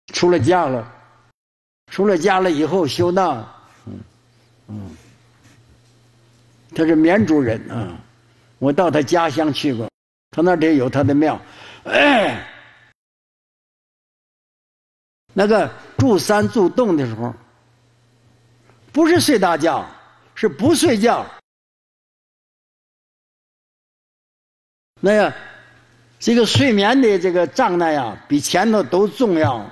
出了家了，出了家了以后修道，他是绵竹人啊，我到他家乡去过，他那里有他的庙，那个住山住洞的时候，不是睡大觉，是不睡觉。那个这个睡眠的这个障碍啊，比前头都重要。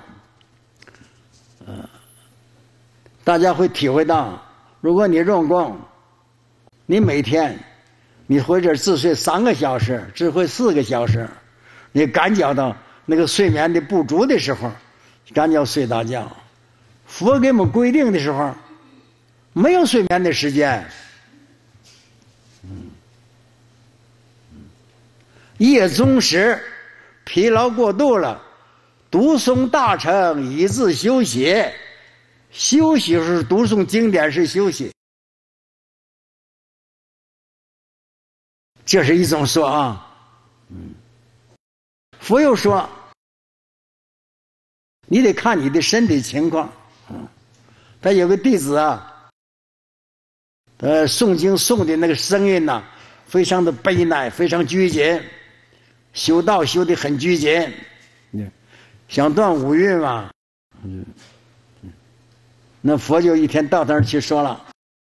大家会体会到，如果你用功，你每天你或者自睡3个小时，只会4个小时，你感觉到那个睡眠的不足的时候，感觉睡大觉。佛给我们规定的时候，没有睡眠的时间。夜中时疲劳过度了，读诵大乘以自休息。休息是读诵经典是休息，这是一种说啊。佛又说，你得看你的身体情况。他有个弟子啊，诵经诵的那个声音呐，非常的悲耐，非常拘谨，修道修得很拘谨，想断五蕴嘛。那佛就一天到那儿去说了，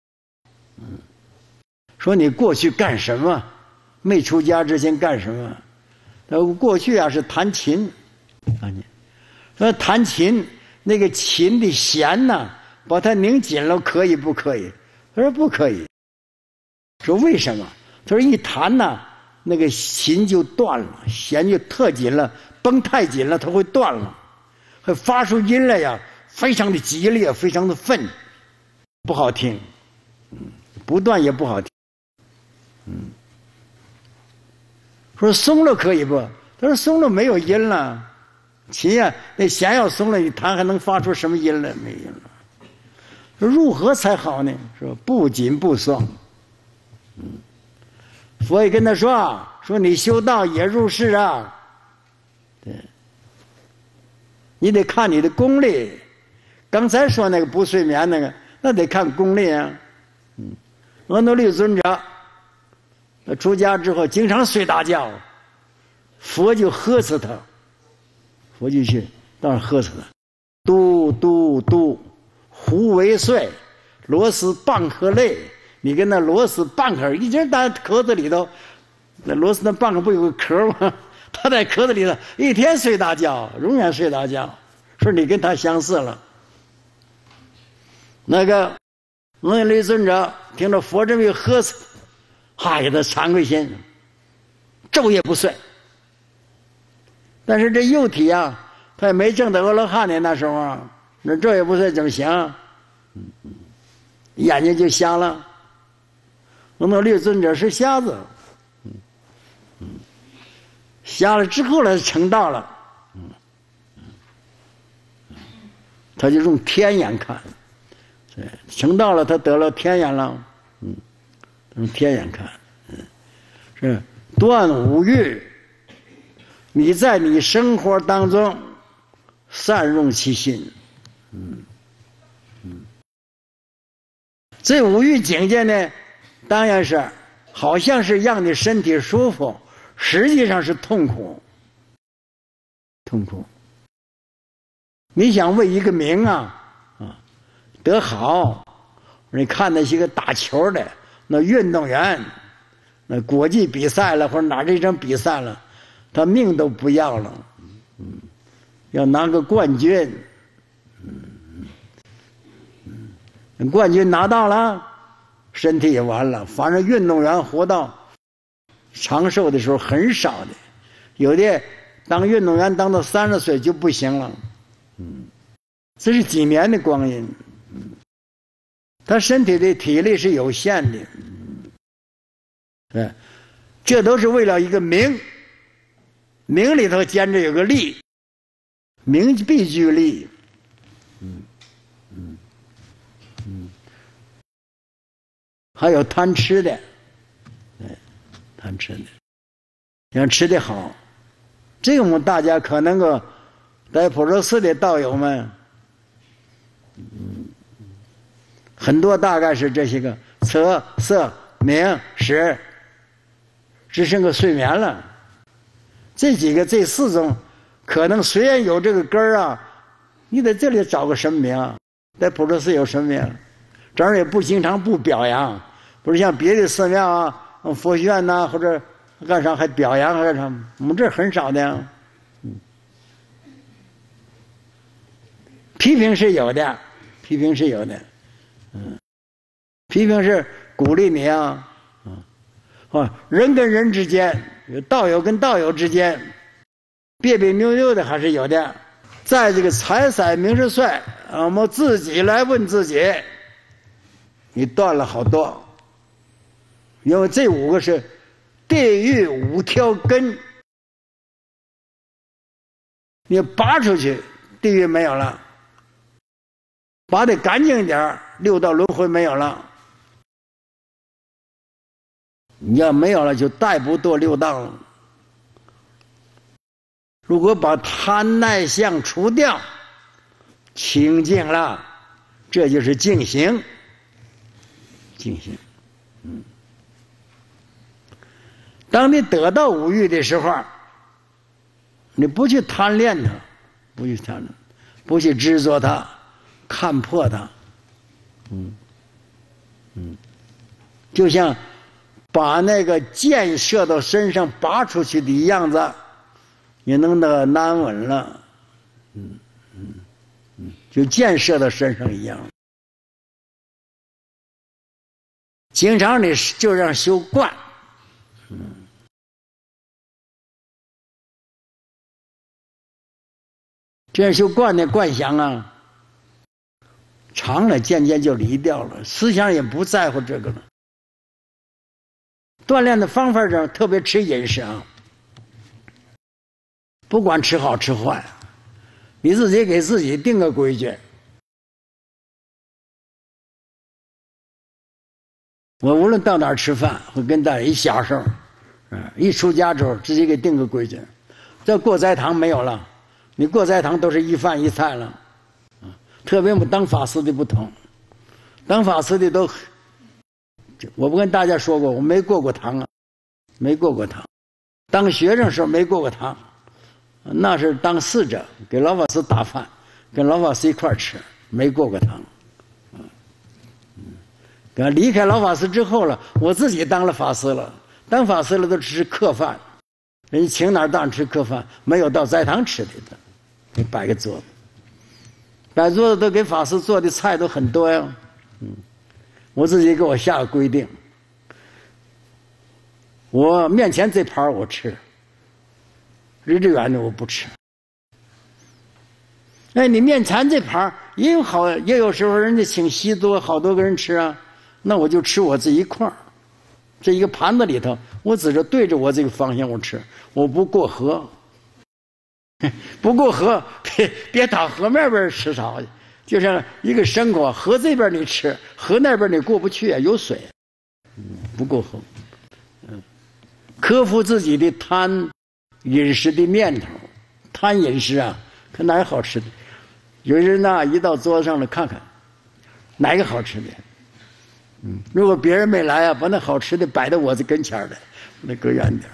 说你过去干什么？没出家之前干什么？过去啊是弹琴，说弹琴那个琴的弦呢，把它拧紧了，可以不可以？他说不可以。说为什么？他说一弹呢，那个琴就断了，弦就特紧了，绷太紧了，它会断了，会发出音来呀。非常的激烈，非常的愤，不好听，不断也不好听。说松了可以不？他说松了没有音了，琴呀，那弦要松了，你弹还能发出什么音来？没音了。说如何才好呢？说不紧不松。佛也跟他说，说你修道也入世啊，对，你得看你的功力。刚才说那个不睡眠那个，那得看功力啊。阿耨律尊者出家之后经常睡大觉，佛就呵斥他，佛就去到那呵斥他，嘟，胡为睡，螺丝蚌壳类，你跟那螺丝蚌壳一直在壳子里头，那螺丝那蚌壳不有个壳吗？他在壳子里头一天睡大觉，永远睡大觉，说你跟他相似了。那个阿耨律尊者听着佛这么一呵斥，哈给他惭愧心，昼夜不睡。但是这幼体啊，他也没证到阿罗汉呢，那时候啊，那昼夜不睡怎么行？眼睛就瞎了。阿耨律尊者是瞎子，瞎了之后呢，成道了。他就用天眼看。成道了，他得了天眼了，用天眼看，是断五欲。你在你生活当中善用其心，这五欲境界呢，当然是好像是让你身体舒服，实际上是痛苦。你想为一个名啊得好，你看那些个打球的那运动员，那国际比赛了或者哪这场比赛了，他命都不要了，要拿个冠军，冠军拿到了，身体也完了。反正运动员活到长寿的时候很少的，有的当运动员当到30岁就不行了，这是几年的光阴。他身体的体力是有限的，这都是为了一个名，名里头兼着有个利，名必具利，还有贪吃的，贪吃的，想吃的好，这个我们大家可能够在普陀寺的道友们，很多大概是这些个色、色、名、识，只剩个睡眠了。这几个这4种，可能虽然有这个根儿啊，你在这里找个什么名？在普陀寺有什么名？这儿也不经常不表扬，不是像别的寺庙啊、佛学院呐、或者干啥还表扬还干啥？我们这很少的。批评是有的，批评是有的，批评是鼓励你啊，人跟人之间，道友跟道友之间，别别扭扭的还是有的。在这个财色名食睡，我们自己来问自己，你断了好多，因为这5个是地狱5条根，你拔出去，地狱没有了。拔得干净一点，6道轮回没有了。你要没有了，就带不堕6道了。如果把贪爱相除掉，清净了，这就是净行。净行，当你得到五欲的时候，你不去贪恋它，不去贪恋，不去执着它。看破它，就像把那个箭射到身上拔出去的样子，也能得安稳了，就箭射到身上一样。经常你就让修观，这样修观的观想啊。长了渐渐就离掉了，思想也不在乎这个了。锻炼的方法上特别吃饮食啊，不管吃好吃坏，你自己给自己定个规矩。我无论到哪儿吃饭，会跟大家一小时候，一出家之后自己给定个规矩。这过斋堂没有了，你过斋堂都是一饭一菜了。特别我们当法师的不同，当法师的都，我不跟大家说过，我没过过堂啊，没过过堂。当学生时候没过过堂，那是当侍者给老法师打饭，跟老法师一块吃，没过过堂。离开老法师之后了，我自己当了法师了，当法师了都吃客饭，人家请哪儿当吃客饭，没有到斋堂吃的，给摆个桌子。摆桌子都给法师做的菜都很多呀，我自己给我下个规定，我面前这盘我吃，离这远的我不吃。哎，你面前这盘也有时候人家请席多好多个人吃啊，那我就吃我这一块，这一个盘子里头，我指着对着我这个方向我吃，我不过河。不过河，别到河面边吃草去，就像一个牲口，河这边你吃，河那边你过不去啊，有水，不过河。克服自己的贪饮食的念头，贪饮食啊，看哪有好吃的。有人呢，一到桌子上来看看，哪个好吃的？如果别人没来啊，把那好吃的摆到我这跟前来，那搁远点。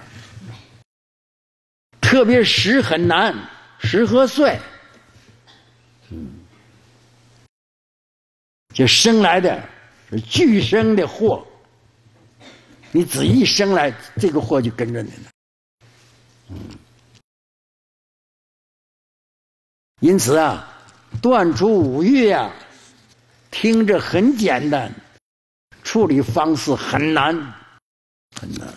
特别食很难，食和睡，就生来的是俱生的祸，你只一生来，这个祸就跟着你了。因此啊，断除五欲啊，听着很简单，处理方式很难，很难。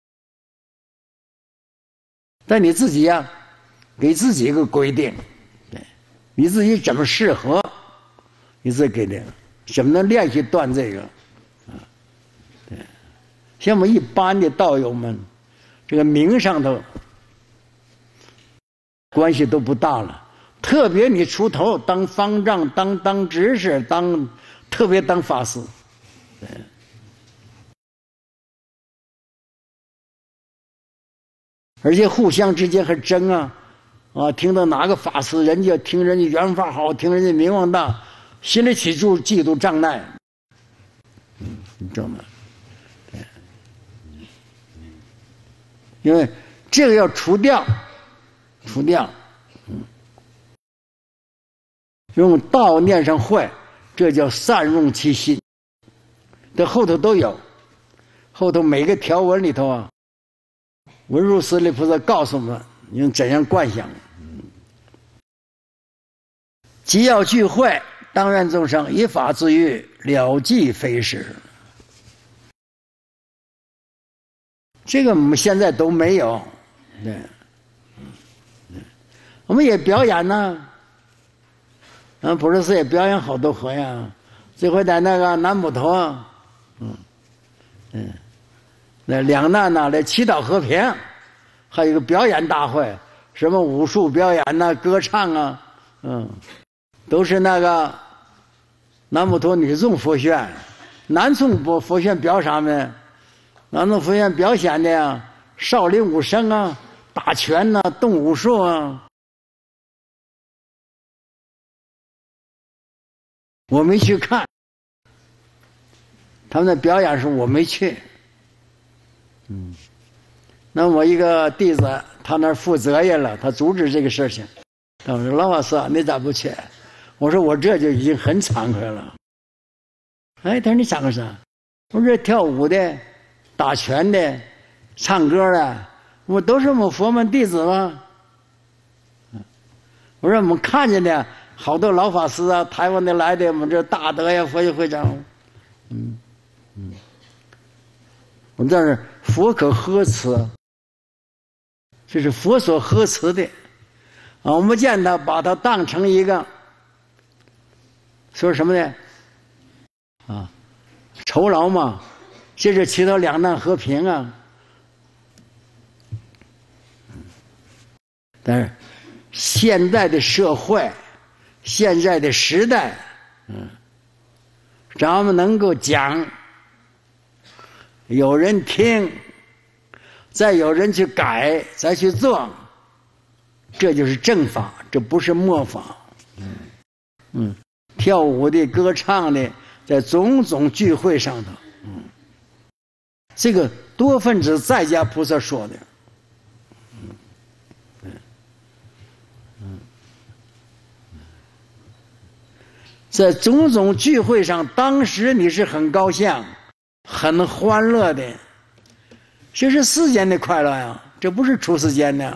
但你自己呀，给自己一个规定，对，你自己怎么适合，你自己给的，怎么能练习断这个，对，像我们一般的道友们，这个名上头关系都不大了，特别你出头当方丈、当执事、特别当法师，对。而且互相之间还争啊， 啊，听到哪个法师，人家听人家缘法好，听人家名望大，心里起嫉妒障碍，你知道吗？因为这个要除掉，用道念上会，这叫善用其心。这后头都有，后头每个条文里头啊，文殊师利菩萨告诉我们用怎样观想。即要聚会，当愿众生以法自喻，了即非实。这个我们现在都没有，对，我们也表演呢，普陀寺也表演好多回啊。这回在那个南普陀，那两难呐，来祈祷和平，还有一个表演大会，什么武术表演呐、歌唱啊，都是那个南普陀女众佛学，男众佛学表啥呢？南宗佛院表现的呀，少林武生啊，打拳呐、动武术啊。我没去看，他们的表演时我没去。那我一个弟子，他那儿负责任了，他组织这个事情。他说：“老法师，你咋不去？”我说：“我这就已经很惭愧了。”哎，他说：“你想个啥？”我说：“跳舞的。”打拳的，唱歌的，我都是我们佛门弟子吗？我说我们看见的好多老法师啊，台湾的来的，我们这大德呀，佛学会长，我们这是佛可呵辞，这是佛所呵辞的啊。我们见他，把他当成一个说什么呢？啊，酬劳嘛。这是祈祷两难和平啊，但是现在的社会，现在的时代，咱们能够讲，有人听，再有人去改，再去做，这就是正法，这不是末法。跳舞的、歌唱的，在种种聚会上头，这个多分子在家菩萨说的，在种种聚会上，当时你是很高兴、很欢乐的，这是世间的快乐呀，这不是出世间的。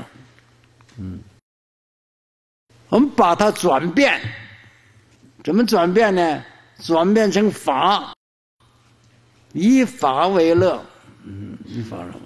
我们把它转变，怎么转变呢？转变成法。以法为乐，以法为乐。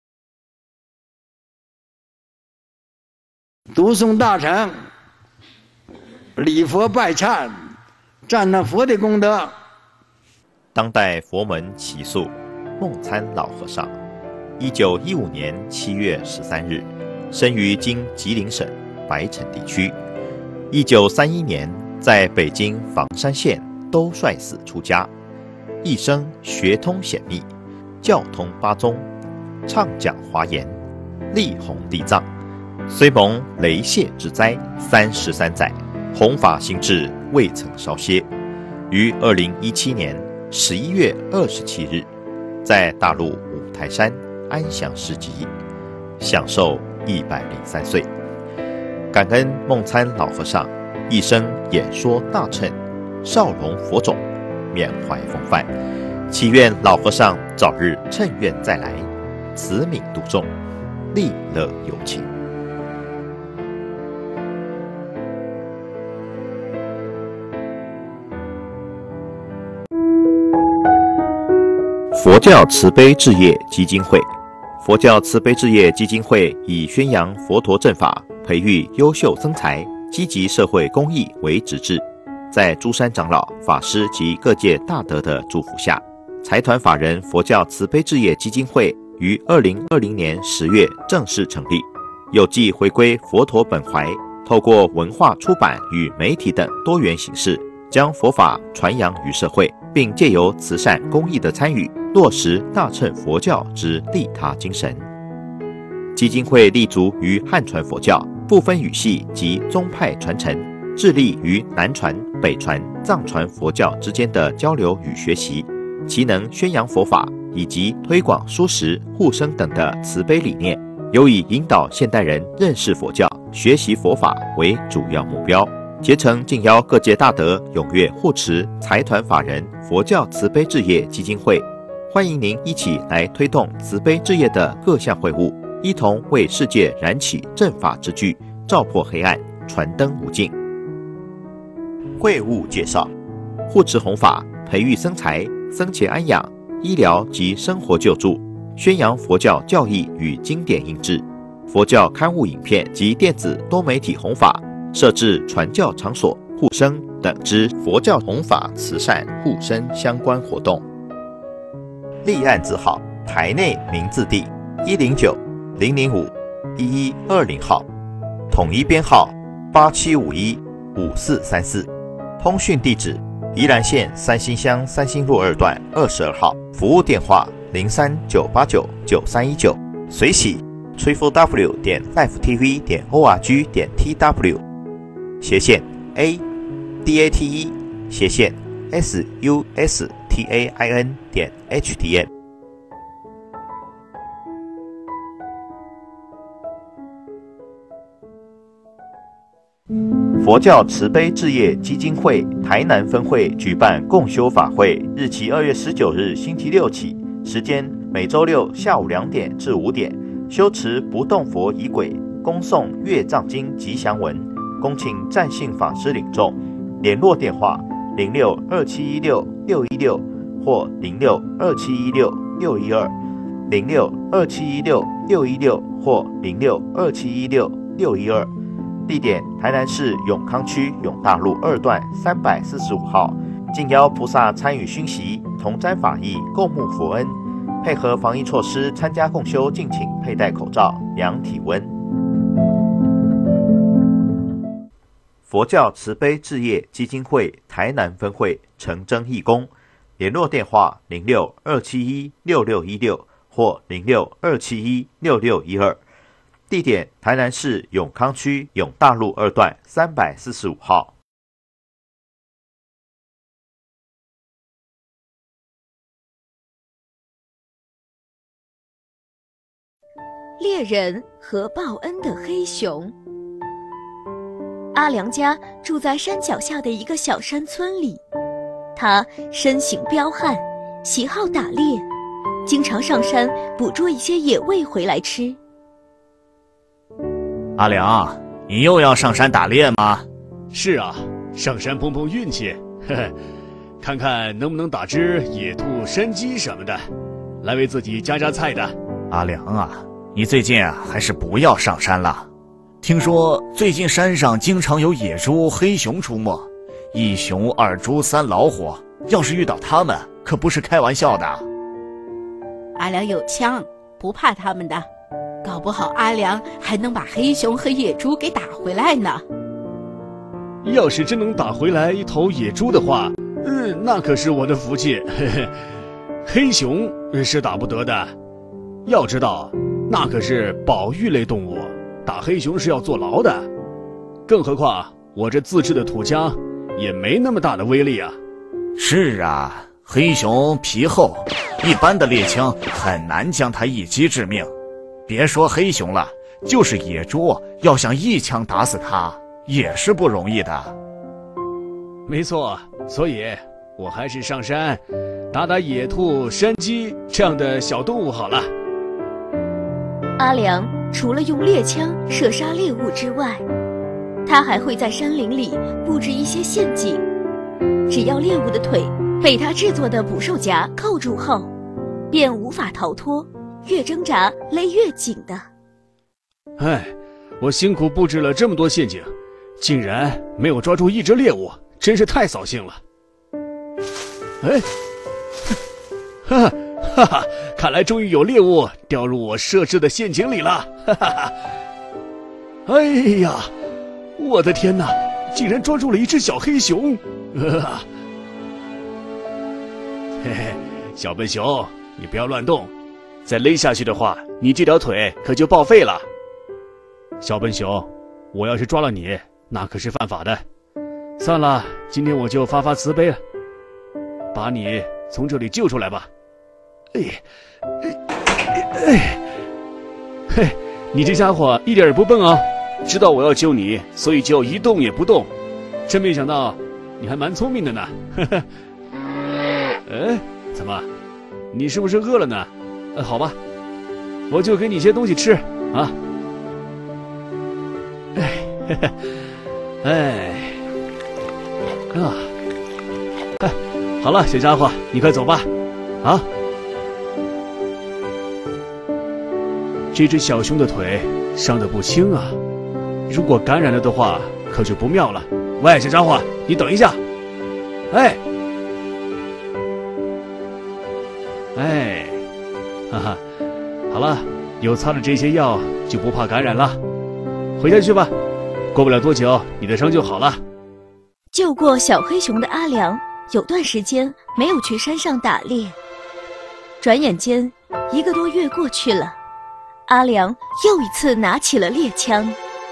读诵大乘，礼佛拜忏，赞叹佛的功德。 当代佛门奇宿梦参老和尚，1915年7月13日，生于今吉林省白城地区。1931年，在北京房山县兜率寺出家。一生学通显密，教通八宗，畅讲华严，力弘地藏。虽蒙雷泄之灾33载，弘法心志未曾稍歇。于2017年11月27日，在大陆五台山安详示寂，享寿103岁。感恩梦参老和尚一生演说大乘，少龙佛种，缅怀风范，祈愿老和尚早日乘愿再来，慈悯度众，利乐有情。佛教慈悲置业基金会，佛教慈悲置业基金会以宣扬佛陀正法、培育优秀僧才、积极社会公益为旨志。在诸山长老、法师及各界大德的祝福下，财团法人佛教慈悲置业基金会于2020年10月正式成立，有继回归佛陀本怀，透过文化出版与媒体等多元形式，将佛法传扬于社会，并借由慈善公益的参与，落实大乘佛教之利他精神。基金会立足于汉传佛教， 不分语系及宗派传承，致力于南传、北传、藏传佛教之间的交流与学习，其能宣扬佛法以及推广蔬食、护生等的慈悲理念，有以引导现代人认识佛教、学习佛法为主要目标。竭诚敬邀各界大德踊跃护持财团法人佛教慈悲置业基金会，欢迎您一起来推动慈悲置业的各项会务，一同为世界燃起正法之炬，照破黑暗，传灯无尽。会务介绍：护持弘法，培育僧才，僧前安养，医疗及生活救助，宣扬佛教教义与经典印制，佛教刊物影片及电子多媒体弘法，设置传教场所、护生等之佛教弘法慈善护生相关活动。立案字号：台内名字第109-005-1120号，统一编号87515434，通讯地址：宜兰县三星乡三星路2段22号，服务电话03-989-9319，随喜 www.lifetv.org.tw /a DATE SUSTAIN.HTM。佛教慈悲置业基金会台南分会举办共修法会，日期2月19日星期六起，时间每周六下午2点至5点，修持不动佛仪轨，恭诵月藏经吉祥文，恭请占信法师领众。联络电话0627166616或0627166612 0627166616或0627166612。地点：台南市永康区永大路2段345号。敬邀菩萨参与熏习，同沾法益，共沐佛恩。配合防疫措施参加共修，敬请佩戴口罩，量体温。佛教慈悲置业基金会台南分会诚征义工，联络电话0627166616或0627166612。地点：台南市永康区永大路2段345号。 猎人和报恩的黑熊。阿良家住在山脚下的一个小山村里，他身形彪悍，喜好打猎，经常上山捕捉一些野味回来吃。 阿良，你又要上山打猎吗？ 是啊，上山碰碰运气，呵呵，看看能不能打只野兔、山鸡什么的，来为自己加菜的。 阿良啊，你最近还是不要上山了。听说最近山上经常有野猪、黑熊出没，1熊2猪3老虎，要是遇到他们，可不是开玩笑的。 阿良有枪，不怕他们的。搞不好阿良还能把黑熊和野猪给打回来呢。 要是真能打回来一头野猪的话，那可是我的福气。嘿嘿，黑熊是打不得的，要知道，那可是保育类动物，打黑熊是要坐牢的。更何况我这自制的土枪也没那么大的威力啊。 是啊，黑熊皮厚，一般的猎枪很难将它一击致命。别说黑熊了，就是野猪，要想一枪打死它，也是不容易的。 没错，所以我还是上山打打野兔、山鸡这样的小动物好了。 阿良除了用猎枪射杀猎物之外，他还会在山林里布置一些陷阱，只要猎物的腿被他制作的捕兽夹扣住后，便无法逃脱，越挣扎勒越紧的。 哎，我辛苦布置了这么多陷阱，竟然没有抓住一只猎物，真是太扫兴了。哎，哈哈，看来终于有猎物掉入我设置的陷阱里了。哈哈哈！哎呀，我的天哪，竟然抓住了一只小黑熊！嘿嘿，小笨熊，你不要乱动，再勒下去的话，你这条腿可就报废了。小笨熊， 我要是抓了你，那可是犯法的。算了，今天我就发发慈悲了，把你从这里救出来吧。嘿，你这家伙一点也不笨啊，知道我要救你，所以就一动也不动。真没想到你还蛮聪明的呢。怎么，你是不是饿了呢？好吧，我就给你些东西吃啊。好了，小家伙，你快走吧。啊，这只小熊的腿伤得不轻啊，如果感染了的话，可就不妙了。喂，小家伙，你等一下。好了，有擦了这些药就不怕感染了。回家去吧，过不了多久你的伤就好了。 救过小黑熊的阿良有段时间没有去山上打猎，转眼间1个多月过去了，阿良又一次拿起了猎枪。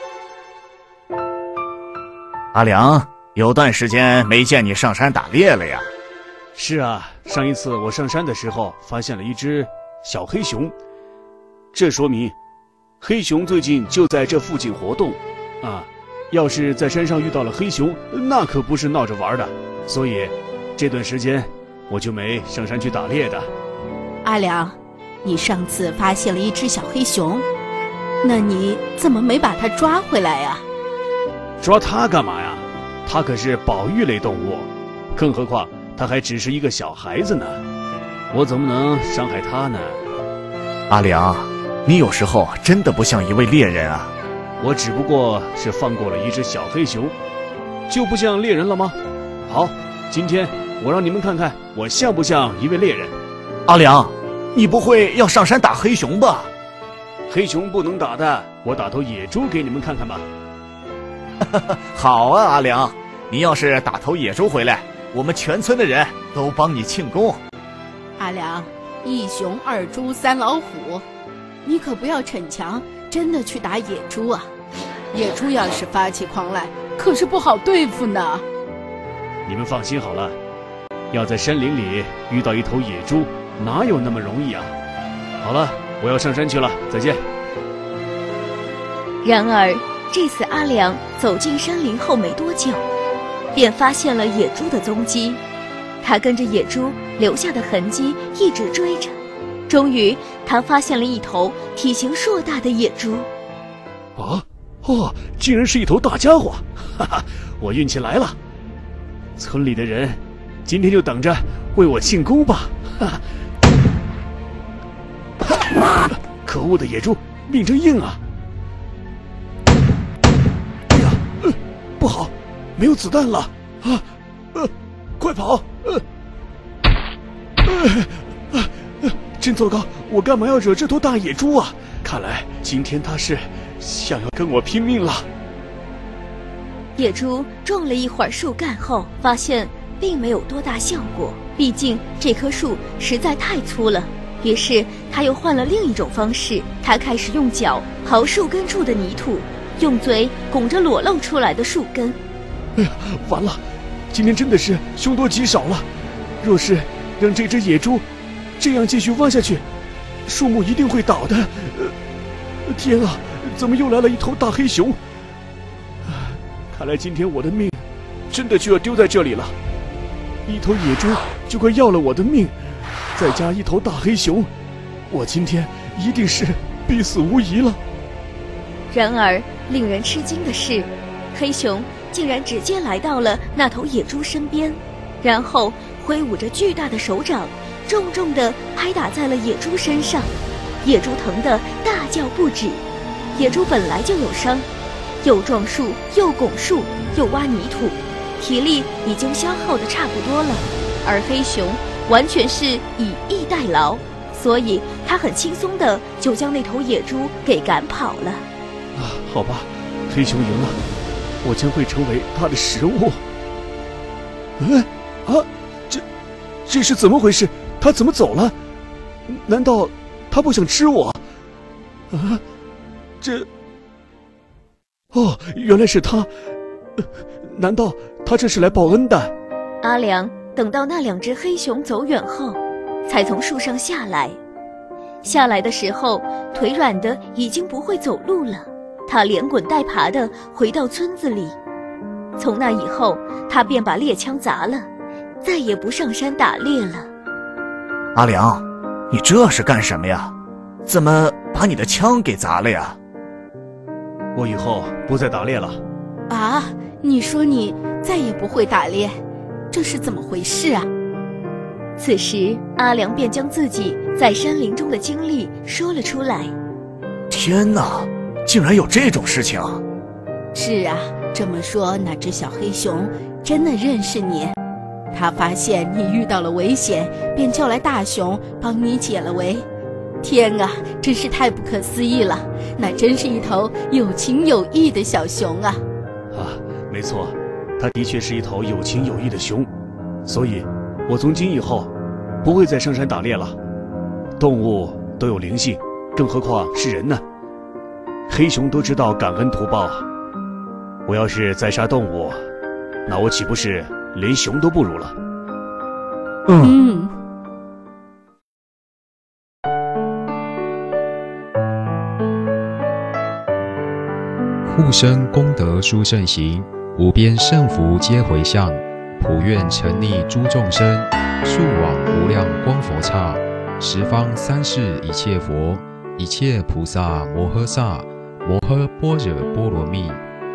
阿良，有段时间没见你上山打猎了呀？ 是啊，上一次我上山的时候发现了一只小黑熊，这说明黑熊最近就在这附近活动啊。要是在山上遇到了黑熊，那可不是闹着玩的，所以这段时间我就没上山去打猎的。 阿良，你上次发现了一只小黑熊，那你怎么没把它抓回来呀？ 抓它干嘛呀？它可是保育类动物，更何况它还只是一个小孩子呢，我怎么能伤害它呢？ 阿良，你有时候真的不像一位猎人啊。 我只不过是放过了一只小黑熊，就不像猎人了吗？好，今天我让你们看看我像不像一位猎人。 阿良，你不会要上山打黑熊吧？ 黑熊不能打的，我打头野猪给你们看看吧。 好啊，阿良，你要是打头野猪回来，我们全村的人都帮你庆功。 阿良，1熊2猪3老虎，你可不要逞强，真的去打野猪啊！野猪要是发起狂来，可是不好对付呢。 你们放心好了，要在山林里遇到一头野猪，哪有那么容易啊？好了，我要上山去了，再见。 然而这次阿良走进山林后没多久，便发现了野猪的踪迹。他跟着野猪留下的痕迹一直追着，终于他发现了一头体型硕大的野猪。 竟然是一头大家伙！哈哈，我运气来了。村里的人今天就等着为我庆功吧！哈哈，可恶的野猪，命真硬啊！哎呀，不好，没有子弹了啊！快跑！真糟糕，我干嘛要惹这头大野猪啊？看来今天他是想要跟我拼命了。 野猪撞了一会儿树干后，发现并没有多大效果，毕竟这棵树实在太粗了。于是他又换了另一种方式，他开始用脚刨树根处的泥土，用嘴拱着裸露出来的树根。 哎呀，完了，今天真的是凶多吉少了。若是让这只野猪这样继续挖下去，树木一定会倒的。天啊，怎么又来了一头大黑熊？看来今天我的命真的就要丢在这里了。一头野猪就快要了我的命，再加一头大黑熊，我今天一定是必死无疑了。 然而令人吃惊的是，黑熊竟然直接来到了那头野猪身边，然后挥舞着巨大的手掌，重重地拍打在了野猪身上。野猪疼得大叫不止。野猪本来就有伤，又撞树又拱树又挖泥土，体力已经消耗得差不多了。而黑熊完全是以逸待劳，所以他很轻松地就将那头野猪给赶跑了。 好吧，黑熊赢了，我将会成为他的食物。这是怎么回事？他怎么走了？难道他不想吃我？ 哦，原来是他，难道他这是来报恩的？ 阿良等到那2只黑熊走远后，才从树上下来。下来的时候，腿软的已经不会走路了。他连滚带爬地回到村子里。从那以后，他便把猎枪砸了，再也不上山打猎了。 阿良，你这是干什么呀？怎么把你的枪给砸了呀？ 我以后不再打猎了。 啊，你说你再也不会打猎，这是怎么回事啊？ 此时，阿良便将自己在山林中的经历说了出来。 天哪，竟然有这种事情！ 是啊，这么说那只小黑熊真的认识你，他发现你遇到了危险，便叫来大熊帮你解了围。天啊，真是太不可思议了，那真是一头有情有义的小熊啊！ 啊，没错，它的确是一头有情有义的熊，所以我从今以后不会再上山打猎了。动物都有灵性，更何况是人呢？黑熊都知道感恩图报，我要是再杀动物，那我岂不是连熊都不如了？ 护生功德殊胜行，无边胜福皆回向。普愿沉溺诸众生，速往无量光佛刹。十方三世一切佛，一切菩萨摩诃萨，摩诃般若波罗蜜。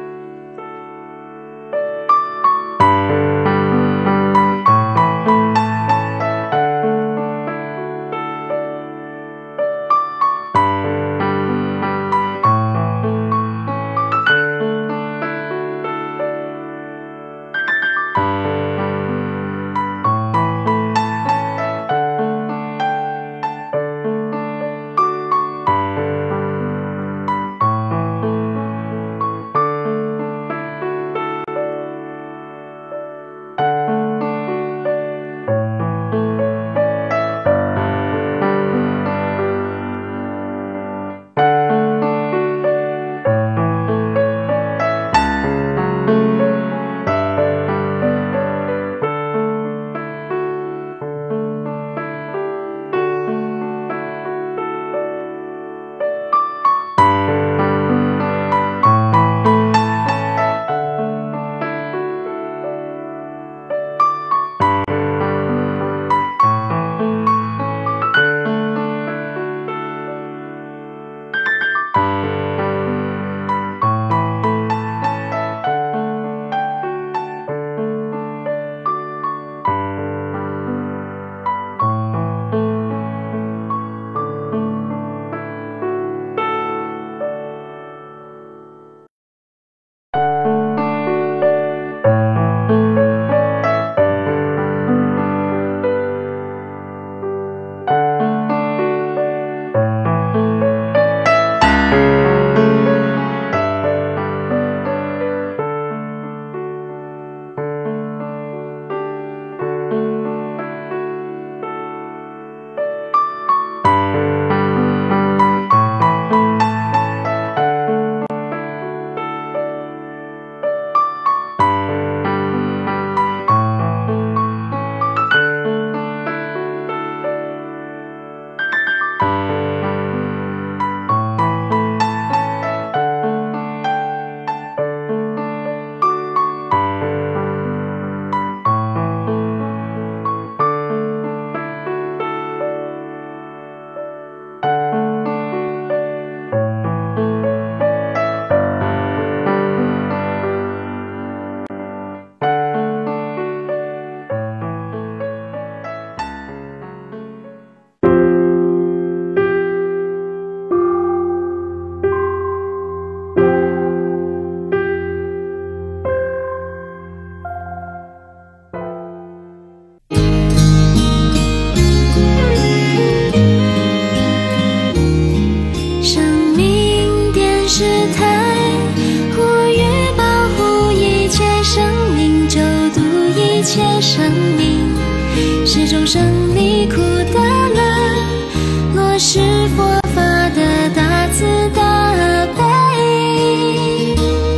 生命是众生离苦的乐，落实佛法的大慈大悲。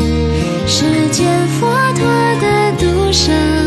生。